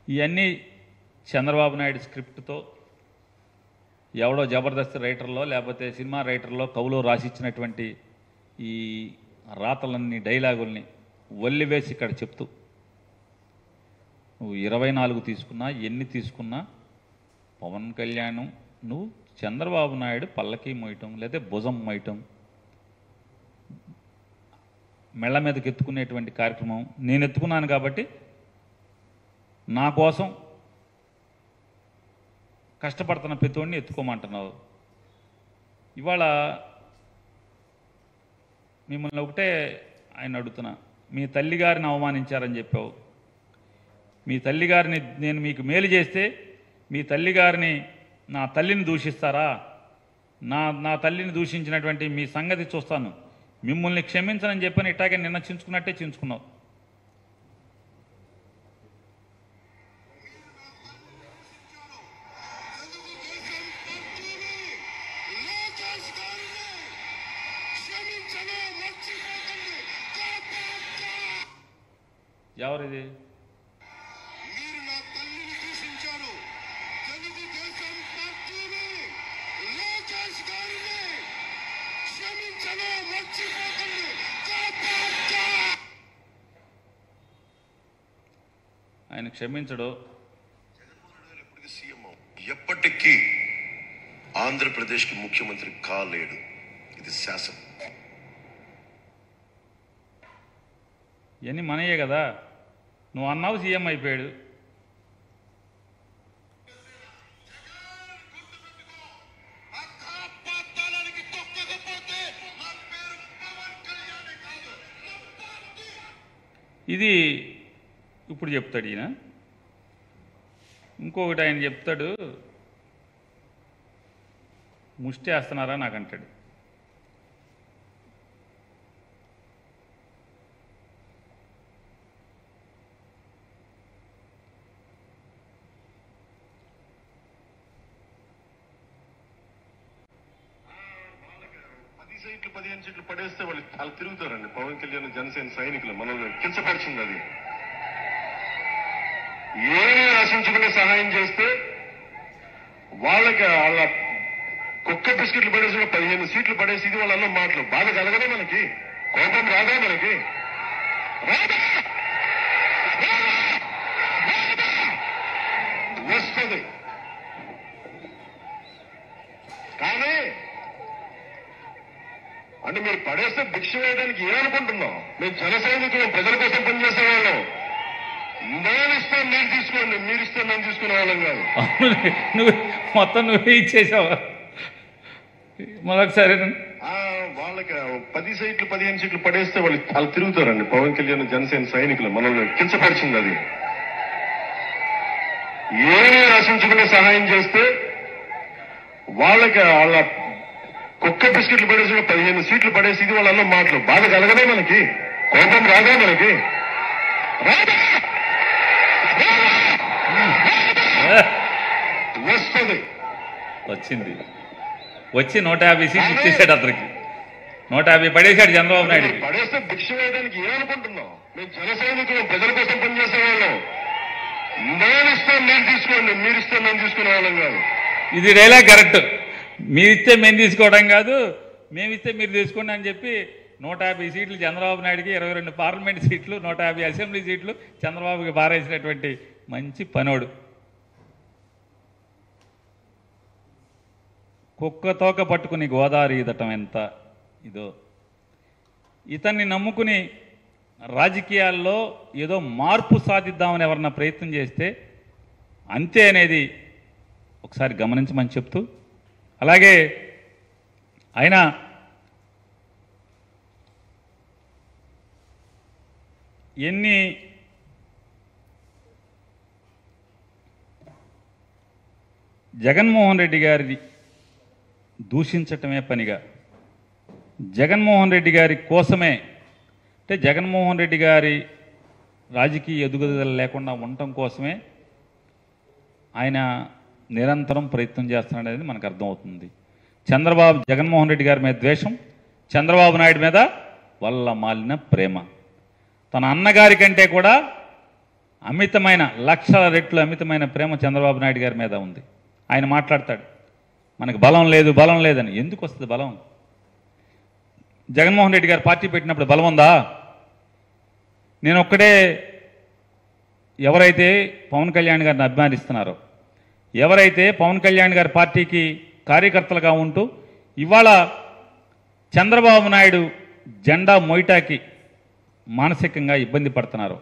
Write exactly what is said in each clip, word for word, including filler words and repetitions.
ఇవన్నీ చంద్రబాబు నాయుడు స్క్రిప్ట్తో ఎవడో జబర్దస్త్ రైటర్లో లేకపోతే సినిమా రైటర్లో కవులో రాసిచ్చినటువంటి ఈ రాతలన్నీ డైలాగుల్ని వల్లివేసి ఇక్కడ చెప్తూ నువ్వు ఇరవై నాలుగు తీసుకున్నా ఎన్ని తీసుకున్నా పవన్ కళ్యాణ్ నువ్వు చంద్రబాబు నాయుడు పల్లకి మోయటం లేదా భుజం మోయటం మెళ్ళ మీదకి ఎత్తుకునేటువంటి కార్యక్రమం నేను ఎత్తుకున్నాను కాబట్టి నా కోసం కష్టపడుతున్న ప్రతివాడిని ఎత్తుకోమంటున్నావు. ఇవాళ మిమ్మల్ని ఒకటే ఆయన అడుగుతున్నా, మీ తల్లిగారిని అవమానించారని చెప్పావు. మీ తల్లిగారిని నేను మీకు మేలు చేస్తే మీ తల్లిగారిని నా తల్లిని దూషిస్తారా? నా నా తల్లిని దూషించినటువంటి మీ సంగతి చూస్తాను, మిమ్మల్ని క్షమించనని చెప్పని ఇట్టాగే నిన్న చించుకున్నట్టే చించుకున్నావు. ఎవరిది? ఆయన క్షమించడు. ఎప్పటికీ ఆంధ్రప్రదేశ్కి ముఖ్యమంత్రి కాలేడు, ఇది శాసనం. ఇవన్నీ మనయే కదా. నువ్వు అన్నావు సీఎం అయిపోయాడు. ఇది ఇప్పుడు చెప్తాడు ఈయన. ఇంకొకటి ఆయన చెప్తాడు, ముష్టి వేస్తున్నారా నాకంటాడు. సీట్లు పదిహేను సీట్లు పడేస్తే వాళ్ళు వాళ్ళు తిరుగుతారండి. పవన్ కళ్యాణ్ జనసేన సైనికులు మనల్ని కించపరిచింది. అది ఏమీ ఆశించుకునే సహాయం చేస్తే వాళ్ళకి వాళ్ళ కుక్క బిస్కెట్లు పడేసి పదిహేను సీట్లు పడేసి ఇది వాళ్ళ అన్న మాటలు బాధ కలగదా? మనకి కోపం రాదా? మనకి వస్తుంది. కానీ అంటే మీరు పడేస్తే భిక్ష వేయడానికి ఏమనుకుంటున్నాం? మేము జన సైనికులు, ప్రజల కోసం పనిచేసే వాళ్ళం. నేను ఇస్తాను మీరు తీసుకోండి, మీరు ఇస్తే నేను తీసుకునే వాళ్ళం కాదు. నువ్వు మొత్తం నువ్వే ఇచ్చేసావా? మరొకసారి వాళ్ళకి పది సీట్లు పదిహేను సీట్లు పడేస్తే వాళ్ళు వాళ్ళు తిరుగుతారండి. పవన్ కళ్యాణ్ జనసేన సైనికులు మనల్ని కించపరిచింది. అది ఏమీ ఆశించుకునే సహాయం చేస్తే వాళ్ళకి వాళ్ళ కుక్క బిస్కెట్లు పడేసి పదిహేను సీట్లు పడేసి ఇది వాళ్ళ అన్న మాటలు బాధ కలగదా? మనకి కోపం రాదా? మనకి వస్తుంది. వచ్చింది. వచ్చి నూట యాభై సీట్లు ఇచ్చేసాడు అతనికి. నూట యాభై పడేశాడు చంద్రబాబు నాయుడు. పడేస్తే భిక్ష వేయడానికి ఏమనుకుంటున్నాం? మేము జన సైనికులు, ప్రజల కోసం పనిచేసే వాళ్ళం. నేను ఇస్తాను మీరు తీసుకోండి, మీరు ఇస్తే నేను తీసుకునే వాళ్ళం కాదు. ఇది డైలాగ్ కరెక్ట్. మీరిస్తే మేము తీసుకోవడం కాదు, మేమిస్తే మీరు తీసుకోండి అని చెప్పి నూట యాభై సీట్లు చంద్రబాబు నాయుడికి, ఇరవై రెండు పార్లమెంట్ సీట్లు, నూట యాభై అసెంబ్లీ సీట్లు చంద్రబాబుకి పారేసినటువంటి మంచి పనోడు. కుక్క తోక పట్టుకుని గోదావరి ఈదటం ఎంత ఇదో. ఇతన్ని నమ్ముకుని రాజకీయాల్లో ఏదో మార్పు సాధిద్దామని ఎవరన్నా ప్రయత్నం చేస్తే అంతే అనేది ఒకసారి గమనించమని చెప్తూ, అలాగే ఆయన ఎన్ని జగన్మోహన్ రెడ్డి గారిని దూషించటమే పనిగా, జగన్మోహన్ రెడ్డి గారి కోసమే, అంటే జగన్మోహన్ రెడ్డి గారి రాజకీయ ఎదుగుదల లేకుండా ఉండటం కోసమే ఆయన నిరంతరం ప్రయత్నం చేస్తున్నాడు అనేది మనకు అర్థమవుతుంది. చంద్రబాబు జగన్మోహన్ రెడ్డి గారి మీద ద్వేషం, చంద్రబాబు నాయుడు మీద వల్ల మాలిన ప్రేమ. తన అన్నగారి కంటే కూడా అమితమైన లక్షల రెట్లు అమితమైన ప్రేమ చంద్రబాబు నాయుడు గారి మీద ఉంది. ఆయన మాట్లాడతాడు మనకు బలం లేదు బలం లేదని. ఎందుకు వస్తుంది బలం? జగన్మోహన్ రెడ్డి గారు పార్టీ పెట్టినప్పుడు బలం ఉందా? నేను ఒక్కడే, ఎవరైతే పవన్ కళ్యాణ్ గారిని అభిమానిస్తున్నారో, ఎవరైతే పవన్ కళ్యాణ్ గారి పార్టీకి కార్యకర్తలుగా ఉంటూ ఇవాళ చంద్రబాబు నాయుడు జెండా మోయటాకి మానసికంగా ఇబ్బంది పడుతున్నారు.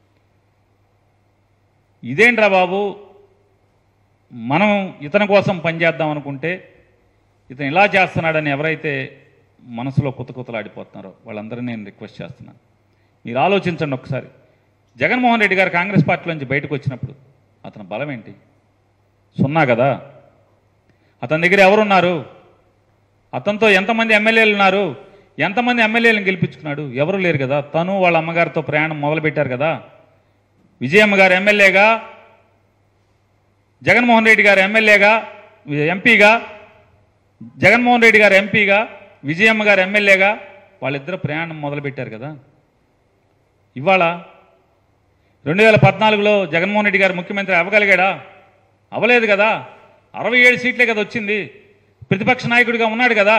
ఇదేంట్రా బాబు, మనం ఇతని కోసం పనిచేద్దాం అనుకుంటే ఇతను ఇలా చేస్తున్నాడని ఎవరైతే మనసులో కుత కుతలాడిపోతున్నారో వాళ్ళందరినీ నేను రిక్వెస్ట్ చేస్తున్నాను, మీరు ఆలోచించండి ఒకసారి. జగన్మోహన్ రెడ్డి గారు కాంగ్రెస్ పార్టీ నుంచి బయటకు వచ్చినప్పుడు అతని బలం ఏంటి? సున్నా కదా. అతని దగ్గర ఎవరున్నారు? అతనితో ఎంతమంది ఎమ్మెల్యేలు ఉన్నారు? ఎంతమంది ఎమ్మెల్యేలను గెలిపించుకున్నాడు? ఎవరు లేరు కదా. తను వాళ్ళ అమ్మగారితో ప్రయాణం మొదలుపెట్టారు కదా. విజయమ్మ గారు ఎమ్మెల్యేగా, జగన్మోహన్ రెడ్డి గారు ఎమ్మెల్యేగా ఎంపీగా, జగన్మోహన్ రెడ్డి గారు ఎంపీగా, విజయమ్మ గారు ఎమ్మెల్యేగా వాళ్ళిద్దరు ప్రయాణం మొదలుపెట్టారు కదా. ఇవాళ రెండు వేల పద్నాలుగులో జగన్మోహన్ రెడ్డి గారు ముఖ్యమంత్రి అవ్వగలిగాడా? అవ్వలేదు కదా. అరవై ఏడు సీట్లే కదా వచ్చింది. ప్రతిపక్ష నాయకుడిగా ఉన్నాడు కదా.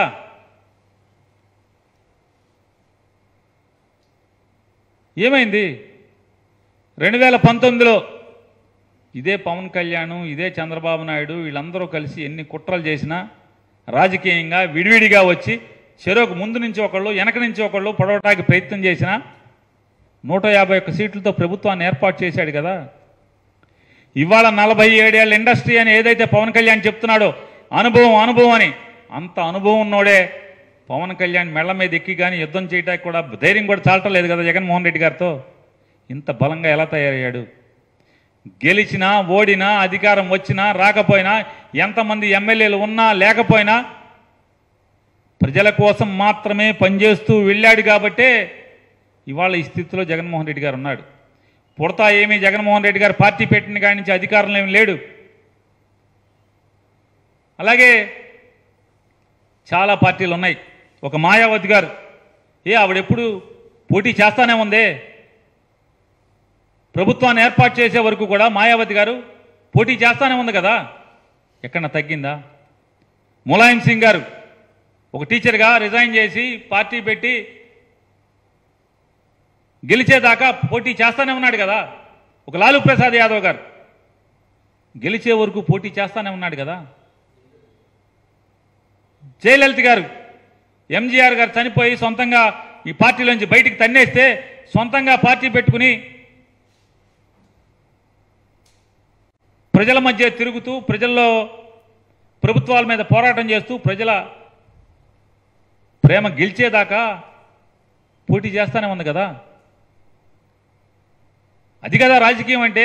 ఏమైంది? రెండు వేల పంతొమ్మిదిలో ఇదే పవన్ కళ్యాణ్, ఇదే చంద్రబాబు నాయుడు వీళ్ళందరూ కలిసి ఎన్ని కుట్రలు చేసినా రాజకీయంగా విడివిడిగా వచ్చి చెరోకు ముందు నుంచి ఒకళ్ళు వెనక నుంచి ఒకళ్ళు పొడవటానికి ప్రయత్నం చేసినా నూట యాభై ఒక్క సీట్లతో ప్రభుత్వాన్ని ఏర్పాటు చేశాడు కదా. ఇవాళ నలభై ఏడేళ్ళ ఇండస్ట్రీ అని ఏదైతే పవన్ కళ్యాణ్ చెప్తున్నాడో, అనుభవం అనుభవం అని, అంత అనుభవం ఉన్నోడే పవన్ కళ్యాణ్ మెళ్ల మీద ఎక్కి కానీ యుద్ధం చేయడానికి కూడా ధైర్యం కూడా చాలటం లేదు కదా జగన్మోహన్ రెడ్డి గారితో. ఇంత బలంగా ఎలా తయారయ్యాడు? గెలిచినా ఓడినా అధికారం వచ్చినా రాకపోయినా ఎంతమంది ఎమ్మెల్యేలు ఉన్నా లేకపోయినా ప్రజల కోసం మాత్రమే పనిచేస్తూ వెళ్ళాడు కాబట్టే ఇవాళ ఈ స్థితిలో జగన్మోహన్ రెడ్డి గారు ఉన్నాడు. పుడతా ఏమీ జగన్మోహన్ రెడ్డి గారు పార్టీ పెట్టిన కాడి నుంచి అధికారంలో ఏమి లేడు. అలాగే చాలా పార్టీలు ఉన్నాయి. ఒక మాయావతి గారు, ఏ ఆవిడెప్పుడు పోటీ చేస్తానే ఉందే, ప్రభుత్వాన్ని ఏర్పాటు చేసే వరకు కూడా మాయావతి గారు పోటీ చేస్తానే ఉంది కదా, ఎక్కడ తగ్గిందా? ములాయం సింగ్ గారు ఒక టీచర్గా రిజైన్ చేసి పార్టీ పెట్టి గెలిచేదాకా పోటీ చేస్తానే ఉన్నాడు కదా. ఒక లాలూ ప్రసాద్ యాదవ్ గారు గెలిచే వరకు పోటీ చేస్తానే ఉన్నాడు కదా. జయలలిత గారు, ఎంజీఆర్ గారు చనిపోయి సొంతంగా ఈ పార్టీలోంచి బయటికి తన్నేస్తే సొంతంగా పార్టీ పెట్టుకుని ప్రజల మధ్య తిరుగుతూ ప్రజల్లో ప్రభుత్వాల మీద పోరాటం చేస్తూ ప్రజల ప్రేమ గెలిచేదాకా పోటీ చేస్తానే ఉంది కదా. అది కదా రాజకీయం అంటే.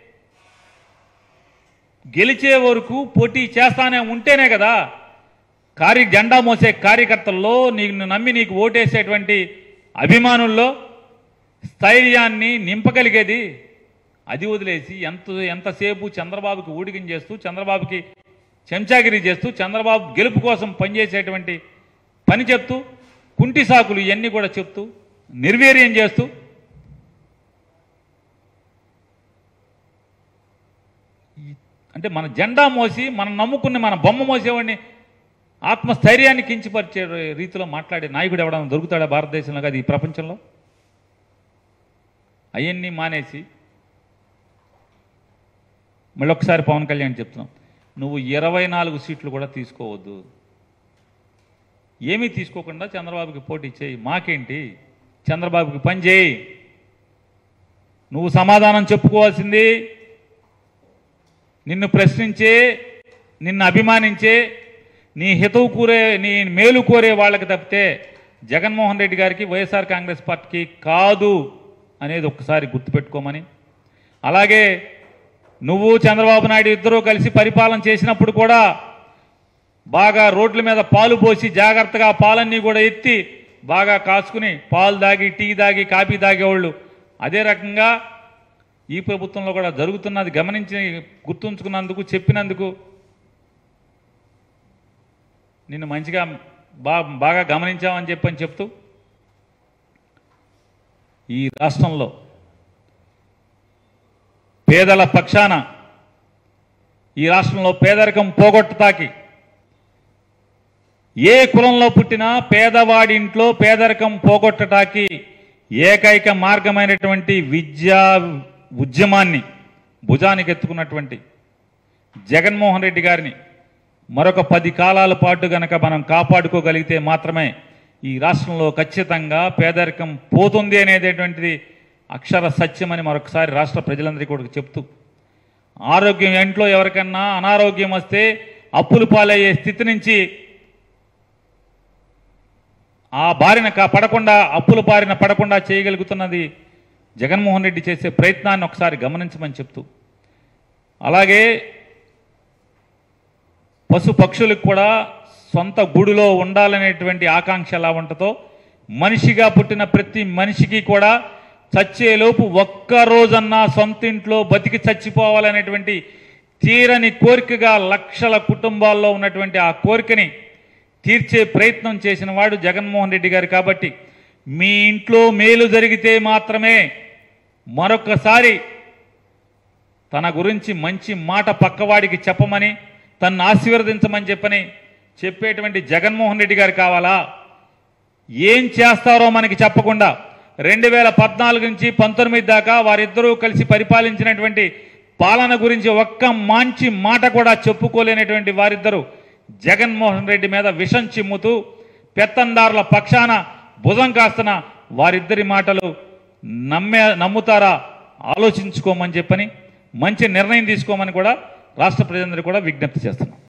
గెలిచే వరకు పోటీ చేస్తానే ఉంటేనే కదా కార్య జెండా మోసే కార్యకర్తల్లో, నీకు నమ్మి నీకు ఓటేసేటువంటి అభిమానుల్లో స్థైర్యాన్ని నింపగలిగేది. అది వదిలేసి ఎంత ఎంతసేపు చంద్రబాబుకి ఊడిగం చేస్తూ, చంద్రబాబుకి చెంచాగిరి చేస్తూ, చంద్రబాబు గెలుపు కోసం పనిచేసేటువంటి పని చెప్తూ, కుంటి సాకులు ఇవన్నీ కూడా చెప్తూ నిర్వీర్యం చేస్తూ అంటే మన జెండా మోసి మనం నమ్ముకుని మన బొమ్మ మోసేవాడిని ఆత్మస్థైర్యాన్ని కించపరిచే రీతిలో మాట్లాడే నాయకుడు ఎవడన్నా దొరుకుతాడా భారతదేశంలో కాదు ఈ ప్రపంచంలో? అవన్నీ మానేసి మళ్ళొకసారి పవన్ కళ్యాణ్ చెప్తున్నాం, నువ్వు ఇరవై నాలుగు సీట్లు కూడా తీసుకోవద్దు. ఏమీ తీసుకోకుండా చంద్రబాబుకి పోటీ చేయి. మాకేంటి, చంద్రబాబుకి పని చేయి. నువ్వు సమాధానం చెప్పుకోవాల్సింది నిన్ను ప్రశ్నించే, నిన్ను అభిమానించే, నీ హితవు కోరే, నీ మేలు కోరే వాళ్ళకి తప్పితే జగన్మోహన్ రెడ్డి గారికి, వైఎస్ఆర్ కాంగ్రెస్ పార్టీకి కాదు అనేది ఒక్కసారి గుర్తుపెట్టుకోమని. అలాగే నువ్వు చంద్రబాబు నాయుడు ఇద్దరూ కలిసి పరిపాలన చేసినప్పుడు కూడా బాగా రోడ్ల మీద పాలు పోసి జాగ్రత్తగా పాలన్నీ కూడా ఎత్తి బాగా కాచుకుని పాలు దాగి, టీ దాగి, కాఫీ తాగేవాళ్ళు. అదే రకంగా ఈ ప్రభుత్వంలో కూడా జరుగుతున్నది గమనించి గుర్తుంచుకున్నందుకు, చెప్పినందుకు నిన్ను మంచిగా బా బాగా గమనించామని చెప్పని చెప్తూ ఈ రాష్ట్రంలో పేదల పక్షాన ఈ రాష్ట్రంలో పేదరికం పోగొట్టతాకి ఏ కులంలో పుట్టినా పేదవాడి ఇంట్లో పేదరికం పోగొట్టటానికి ఏకైక మార్గమైనటువంటి విద్యా ఉద్యమాన్ని భుజానికి ఎత్తుకున్నటువంటి జగన్మోహన్ రెడ్డి గారిని మరొక పది కాలాల పాటు గనక మనం కాపాడుకోగలిగితే మాత్రమే ఈ రాష్ట్రంలో ఖచ్చితంగా పేదరికం పోతుంది అనేటటువంటిది అక్షర సత్యమని మరొకసారి రాష్ట్ర ప్రజలందరికీ కూడా చెప్తూ, ఆరోగ్యం ఇంట్లో ఎవరికన్నా అనారోగ్యం వస్తే అప్పులు పాలయ్యే స్థితి నుంచి ఆ బారిన పడకుండా అప్పుల బారిన పడకుండా చేయగలుగుతున్నది జగన్మోహన్ రెడ్డి చేసే ప్రయత్నాన్ని ఒకసారి గమనించమని చెప్తూ, అలాగే పశు పక్షులకు కూడా సొంత గూడులో ఉండాలనేటువంటి ఆకాంక్ష ఎలా ఉంటుందో మనిషిగా పుట్టిన ప్రతి మనిషికి కూడా చచ్చేలోపు ఒక్క రోజన్నా సొంత ఇంట్లో బతికి చచ్చిపోవాలనేటువంటి తీరని కోరికగా లక్షల కుటుంబాల్లో ఉన్నటువంటి ఆ కోరికని తీర్చే ప్రయత్నం చేసిన వాడు జగన్మోహన్ రెడ్డి గారు. కాబట్టి మీ ఇంట్లో మేలు జరిగితే మాత్రమే మరొకసారి తన గురించి మంచి మాట పక్కవాడికి చెప్పమని తన్ను ఆశీర్వదించమని చెప్పని చెప్పేటువంటి జగన్మోహన్ రెడ్డి గారు కావాలా? ఏం చేస్తారో మనకి చెప్పకుండా రెండు వేల పద్నాలుగు నుంచి పంతొమ్మిది దాకా వారిద్దరూ కలిసి పరిపాలించినటువంటి పాలన గురించి ఒక్క మంచి మాట కూడా చెప్పుకోలేనటువంటి వారిద్దరూ జగన్మోహన్ రెడ్డి మీద విషం చిమ్ముతూ పెత్తందారుల పక్షాన భుజం కాస్తున్న వారిద్దరి మాటలు నమ్మే నమ్ముతారా ఆలోచించుకోమని చెప్పని మంచి నిర్ణయం తీసుకోమని కూడా రాష్ట్ర ప్రజలందరూ కూడా విజ్ఞప్తి చేస్తున్నాం.